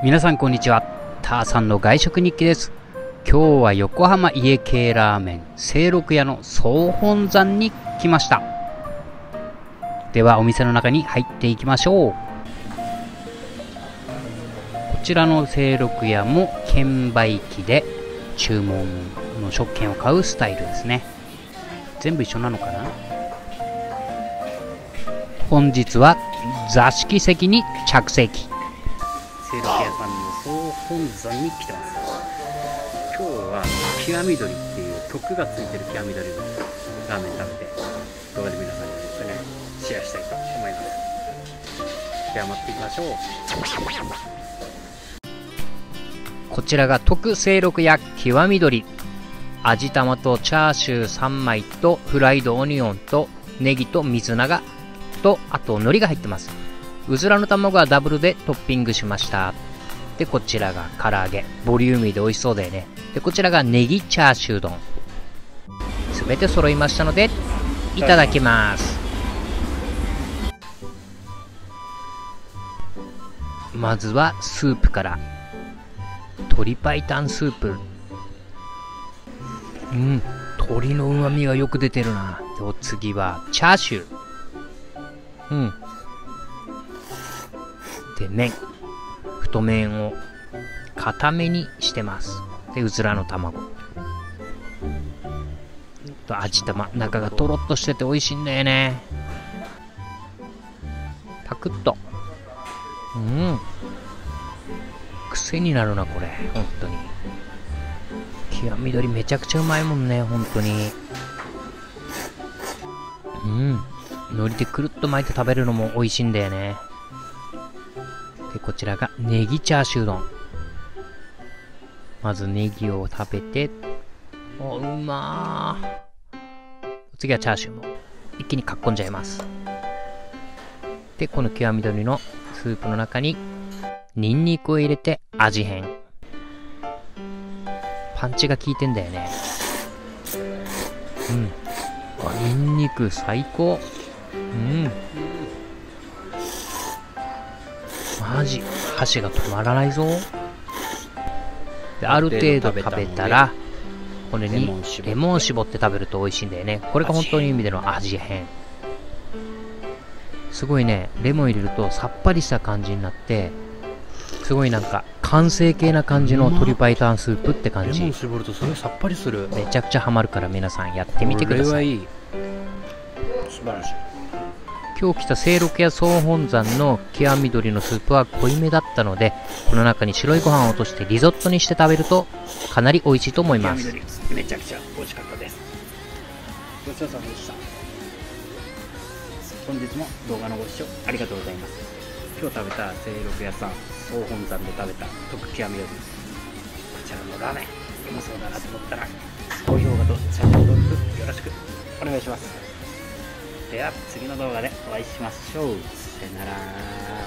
皆さんこんにちは。ターさんの外食日記です。今日は横浜家系ラーメン清六屋の総本山に来ました。ではお店の中に入っていきましょう。こちらの清六屋も券売機で注文の食券を買うスタイルですね。全部一緒なのかな。本日は座敷席に着席。清六屋さんの総本山に来てます。今日は極み鶏っていう徳がついてる極み鶏のラーメン食べて、動画で皆さんにですねシェアしたいと思います。では待っていきましょう。こちらが徳清六屋極み鶏。味玉とチャーシュー3枚とフライドオニオンとネギと水菜とあと海苔が入ってます。うずらの卵はダブルでトッピングしました。でこちらが唐揚げ、ボリューミーで美味しそうだよね。でこちらがネギチャーシュー丼。すべて揃いましたのでいただきます。まずはスープから。鶏白湯スープ。鶏の旨味がよく出てるな。でお次はチャーシュー。で麺、太麺を固めにしてます。でうずらの卵と味玉、中がとろっとしてて美味しいんだよね。パクッと。癖になるなこれ本当に。極み鶏めちゃくちゃうまいもんね本当に。海苔でくるっと巻いて食べるのも美味しいんだよね。でこちらがネギチャーシュー丼。まずネギを食べて、うまー。次はチャーシューも一気にかっこんじゃいます。でこの極み鶏のスープの中にニンニクを入れて味変。パンチが効いてんだよね。ニンニク最高。マジ箸が止まらないぞ。である程度食べたらこれにレモン絞って食べると美味しいんだよね。これが本当に意味での味変。すごいね、レモン入れるとさっぱりした感じになって、すごいなんか完成形な感じの鶏白湯スープって感じ。 レモン絞るとすごいさっぱりする。 めちゃくちゃハマるから皆さんやってみてください。 これはいい。素晴らしい。 今日来た清六屋総本山の極み鶏のスープは濃いめだったので、この中に白いご飯を落としてリゾットにして食べるとかなり美味しいと思います。 めちゃくちゃ美味しかったです。ごちそうさまでした。本日も動画のご視聴ありがとうございます。今日食べた清六屋さん総本山で食べた徳極み鶏、こちらのラーメンうまそうだなと思ったら高評価とチャンネル登録よろしくお願いします。では次の動画でお会いしましょう。さよなら。